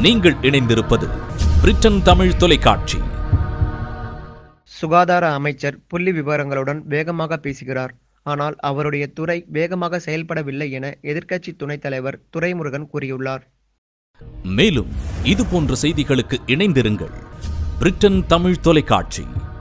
நீங்கள் இணைந்திருப்பது பிரிட்டன் தமிழ் தொலைக்காட்சி. சுகாதார அமைச்சர் புள்ளி விவரங்களுடன் வேகமாக பேசுகிறார். ஆனால் அவருடைய துறை வேகமாக செயல்படவில்லை என எதிர்க்கட்சி துணைத் தலைவர் துரைமுருகன் கூறியுள்ளார். மேலும் இது போன்ற செய்திகளுக்கு இணைந்திருங்கள். பிரிட்டன் தமிழ் தொலைக்காட்சி.